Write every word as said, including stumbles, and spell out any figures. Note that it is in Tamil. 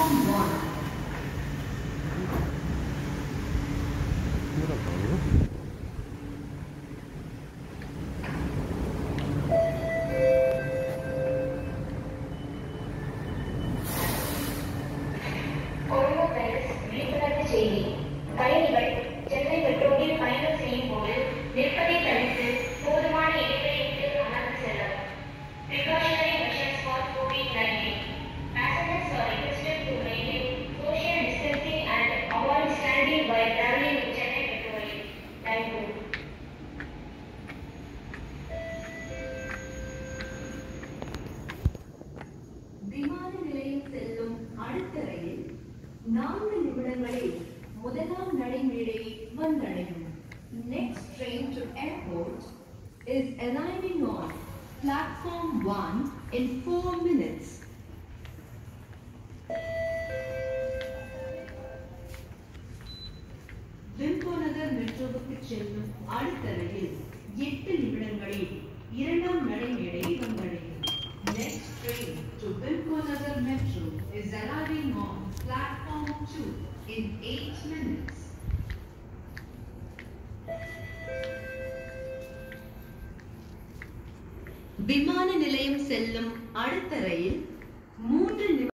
Platform one. பயணிகள் சென்னை மெட்ரோவில் பயணம் செய்யும் போது நிற்பதை தவிர்த்து போதுமான இடைவெளி விட்டு அமர்ந்து செல்லவும். Precautionary measures for COVID nineteen. Passengers are requested to maintain social distancing and avoid standing while traveling in Chennai Metro rail. Thank you. விமான நிலையம் செல்லும் அடுத்த ரயில் நான்கு நிமிடங்களில் முதலாம் நடைமேடையை வந்தடையும். Next train to airport is arriving on platform one in four minutes. Wimconagar மெட்ரோவுக்கு செல்லும் அடுத்த ரயில் எட்டு நிமிடங்களில் இரண்டாம் நடைமேடையை வந்தடையும். Next train to Vimpanagar Metro is arriving on platform two in eight minutes. விமான நிலையம் செல்லும் அடுத்த ரயில் மூன்று